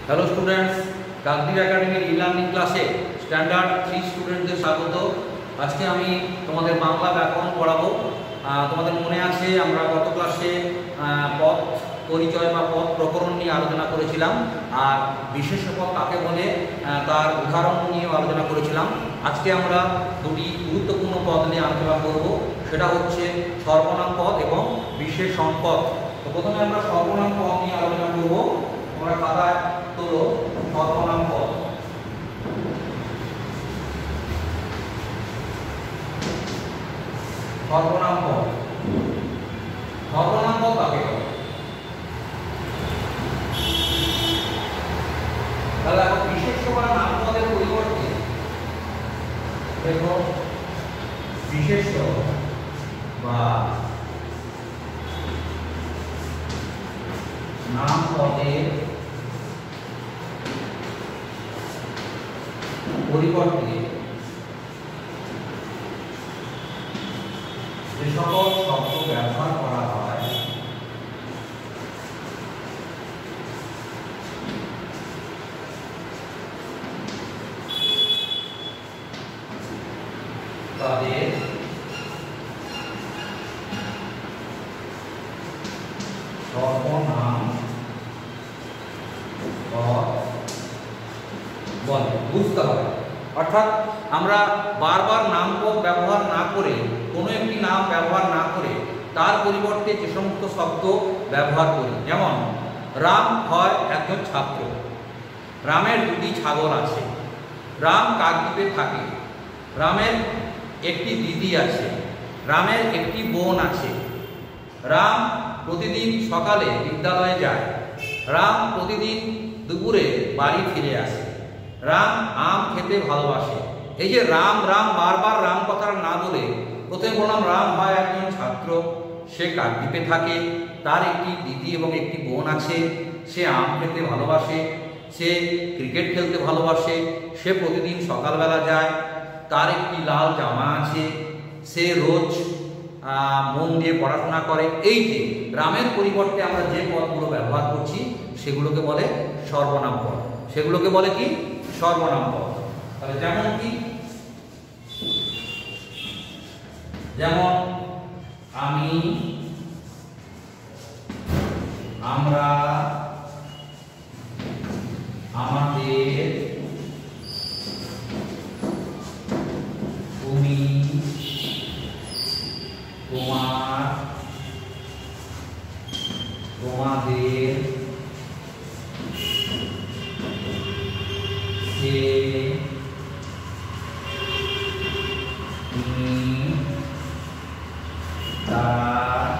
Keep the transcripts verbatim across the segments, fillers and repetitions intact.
Hello students, Kakdwip একাডেমির e learning ক্লাসে standard three স্টুডেন্টদের স্বাগত। আজকে আমি তোমাদের বাংলা ব্যাকরণ পড়াবো। তোমাদের মনে আছে আমরা গত ক্লাসে পদ পরিচয় বা পদ প্রকরণ নিয়ে আলোচনা করেছিলাম, আর বিশেষ্য পদ কাকে বলে তার উদাহরণ নিয়ে আলোচনা করেছিলাম। আজকে আমরা দুটি গুরুত্বপূর্ণ পদ নিয়ে আলোচনা করব, সেটা হচ্ছে সর্বনাম পদ এবং বিশেষণ পদ। তো প্রথমে আমরা সর্বনাম পদ নিয়ে আলোচনা করব। আমরা খাতায় তোলো সর্বনাম পদ। সর্বনাম পদ সর্বনাম পদ কাকে বলে? তাহলে এখন বিশেষ্য বা নাম পদের পরিবর্তে দেখো বিশেষ্য বা নাম পদের পরিবর্তে যে সকল শব্দ ব্যবহার করা হয় তাদের সর্বনাম পদ বলে। বুঝতে হবে, অর্থাৎ আমরা বারবার নাম পদ ব্যবহার না করে, কোনো একটি নাম ব্যবহার না করে তার পরিবর্তে যে সমস্ত শব্দ ব্যবহার করি, যেমন রাম হয় একজন ছাত্র, রামের দুটি ছাগল আছে, রাম কাকদ্বীপে থাকে, রামের একটি দিদি আছে, রামের একটি বোন আছে, রাম প্রতিদিন সকালে বিদ্যালয়ে যায়, রাম প্রতিদিন দুপুরে বাড়ি ফিরে আসে, রাম আম খেতে ভালোবাসে। এই যে রাম রাম বারবার রাম কথাটা না বলে প্রথমে বললাম রাম হয় একজন ছাত্র, সে কাকদ্বীপে থাকে, তার একটি দিদি এবং একটি বোন আছে, সে আম খেতে ভালোবাসে, সে ক্রিকেট খেলতে ভালোবাসে, সে প্রতিদিন সকালবেলা যায়, তার একটি লাল জামা আছে, সে রোজ মন দিয়ে পড়াশোনা করে। এই যে রামের পরিবর্তে আমরা যে পদগুলো ব্যবহার করছি সেগুলোকে বলে সর্বনাম পদ। সেগুলোকে বলে কি? সর্বনাম পদ। তাহলে যেমন কি, যেমন আমি, আমরা, আমাদের, তুমি, তোমার, তোমাদের, সে, তিনি, তারা,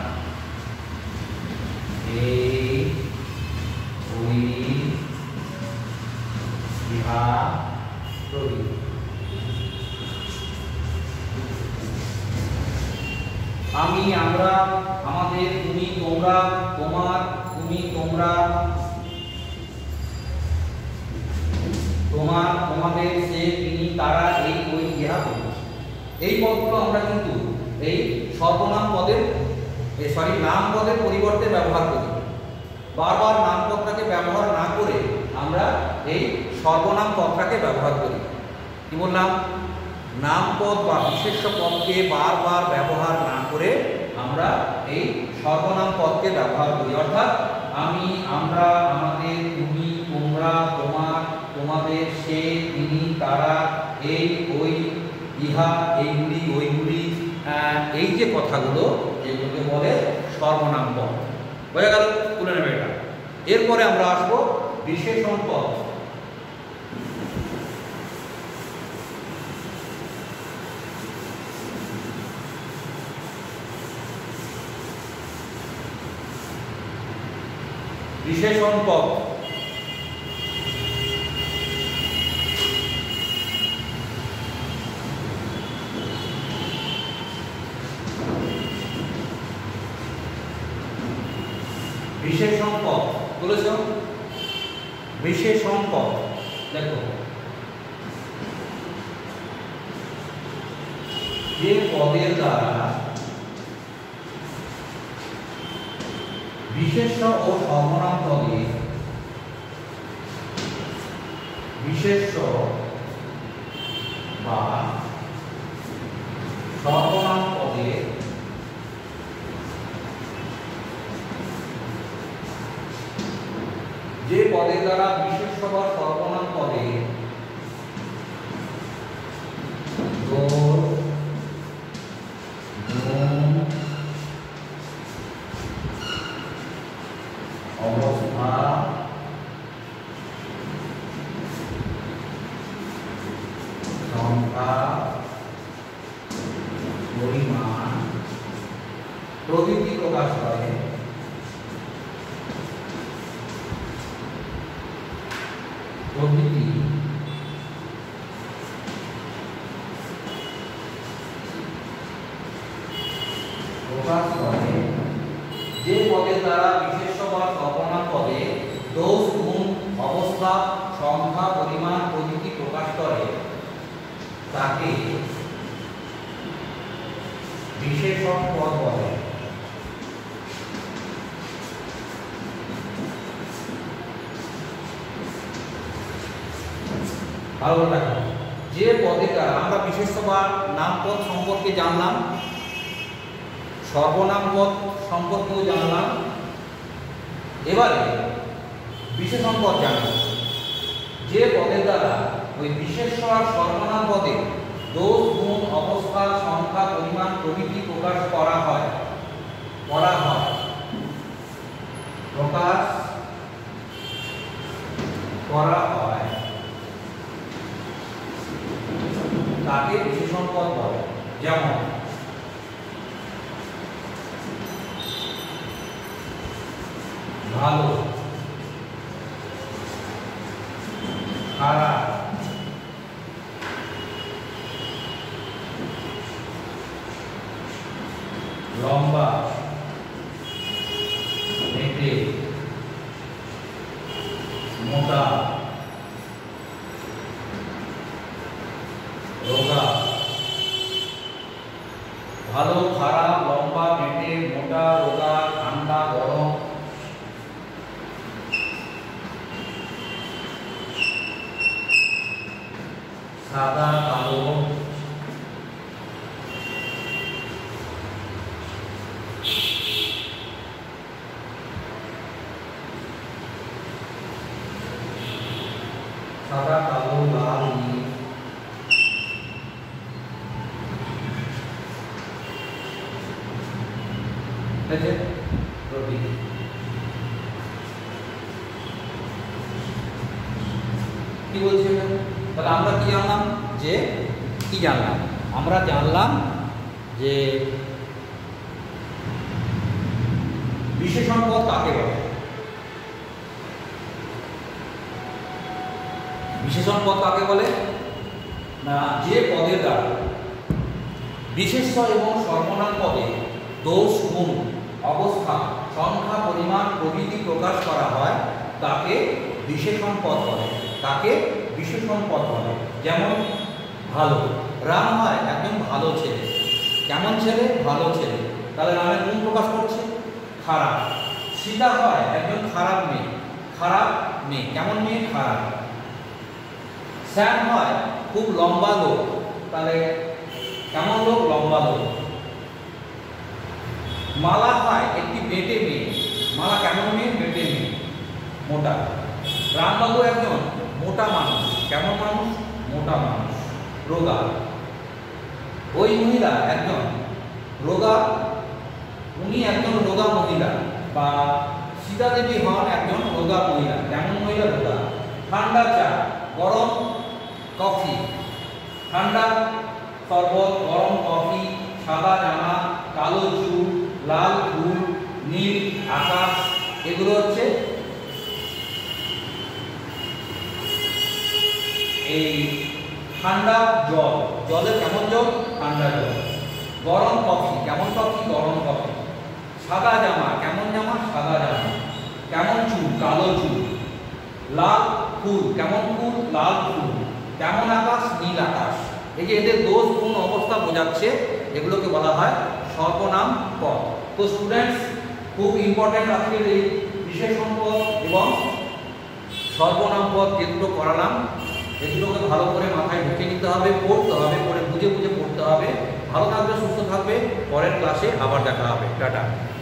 এই, ওই, ইহা প্রভৃতি। আমি, আমরা, আমাদের, তুমি, তোমরা, তোমার, তুমি, তোমরা, তোমার, তোমাদের, সে, তিনি, তারা, এই, ওই, ইহা প্রভৃতি। এই পদগুলো আমরা কিন্তু এই সর্বনাম পদের সরি নাম পদের পরিবর্তে ব্যবহার করি। বারবার নাম পদটাকে ব্যবহার না করে আমরা এই সর্বনাম পদটাকে ব্যবহার করি। কি বললাম? নাম পদ বা বিশেষ্য পদকে বারবার ব্যবহার না করে আমরা এই সর্বনাম পদকে ব্যবহার করি। অর্থাৎ আমি, আমরা, আমাদের, তুমি, তোমরা, তোমার, তোমাদের, সে, তিনি, তারা, এই, ওই, ইহা, এইগুলি, ওইগুলি, এই যে কথাগুলো, এগুলোকে বলে সর্বনাম পদ। বোঝা গেল? তুলে নেবে এটা। এরপরে আমরা আসবো বিশেষণ পদ। বিশেষণ পদ বিশেষণ পদ বলেছ। বিশেষণ পদ দেখো, যে পদের দ্বারা বিশেষ্য ও সর্বনাম পদে বিশেষ্য বা সর্বনাম পদে যে পদের দ্বারা বিশেষ্য বা সর্বনাম পদে দোষ, গুণ, অবস্থা, সংখ্যা, পরিমাণ প্রভৃতি প্রকাশ করে প্রভৃতি প্রকাশ করে যে পদের দ্বারা বিশেষ্য বা সর্বনাম পদে দোষ, গুণ, অবস্থা, সংখ্যা, পরিমাণ প্রভৃতি প্রকাশ করে তাকে বিশেষণ পদ বলে। ভালো দেখো, যে পদের দ্বারা আমরা বিশেষ্য বা নাম পদ সম্পর্কে জানলাম, সর্বনাম পদ সম্পর্কেও জানলাম, এবারে বিশেষণ পদ জানব। যে পদের দ্বারা ওই বিশেষ্য আর সর্বনাম পদে দোষ, গুণ, অবস্থা, সংখ্যা, পরিমাণ প্রভৃতি প্রকাশ করা হয় করা হয় প্রকাশ করা হয় তাকে বিশেষণ পদ বলে। যেমন ভালো, খারাপ, লম্বা, নেটে, মোটা, রোগা। ভালো, খারাপ, লম্বা, নেটে, মোটা, রোগা, ঠান্ডা, গরম, সাদা, কালো, সাদা, কালো, লাল, নীল। ঠিক আছে, প্রভৃতি। কি বলছি এখানে? তাহলে আমরা কি জানলাম? যে কি জানলাম? আমরা জানলাম যে বিশেষণ পদ কাকে বলে। বিশেষণ পদ কাকে বলে না, যে পদের দ্বারা বিশেষ্য এবং সর্বনাম পদে দোষ, গুণ, অবস্থা, সংখ্যা, পরিমাণ প্রভৃতি প্রকাশ করা হয় তাকে বিশেষণ পদ বলে। তাকে বিশেষণ পদ বলে। যেমন ভালো, রাম হয় একজন ভালো ছেলে। কেমন ছেলে? ভালো ছেলে। তাহলে রামের গুণ প্রকাশ করছে। খারাপ, সীতা হয় একজন খারাপ মেয়ে। খারাপ মেয়ে, কেমন মেয়ে? খারাপ। শ্যাম হয় খুব লম্বা লোক। তাহলে কেমন লোক? লম্বা লোক। মালা হয় একটি বেটে মেয়ে। মালা কেমন মেয়ে? বেটে মেয়ে, মোটা। রামবাবু একজন মোটা মানুষ। কেমন মানুষ? মোটা মানুষ, রোগা। ওই মহিলা একজন রোগা, উনি একজন রোগা মহিলা। বা সীতা দেবী হন একজন রোগা মহিলা। কেমন মহিলা? রোগা। ঠান্ডা চা, গরম কফি। ঠান্ডা শরবত, গরম কফি, সাদা জামা, কালো চুল, লাল ফুল, নীল আকাশ, এগুলো হচ্ছে এই ঠান্ডা জল। জলের কেমন জল? ঠান্ডা জল। গরম কফি, কেমন কফি? গরম কফি। সাদা জামা, কেমন জামা? সাদা জামা। কেমন চুল? কালো চুল। লাল ফুল, কেমন ফুল? লাল ফুল। কেমন আকাশ? নীল আকাশ। এই যে এদের দোষ, গুণ, অবস্থা বোঝাচ্ছে, এগুলোকে বলা হয় সর্বনাম পদ। তো স্টুডেন্টস, খুব ইম্পর্টেন্ট আজকে এই বিশেষণ পদ এবং সর্বনাম পদ যেগুলো করালাম এগুলোকে ভালো করে মাথায় ঢুকে নিতে হবে, পড়তে হবে, পড়ে বুঝে বুঝে পড়তে হবে। ভালো থাকবে, সুস্থ থাকবে, পরের ক্লাসে আবার দেখা হবে। টাটা।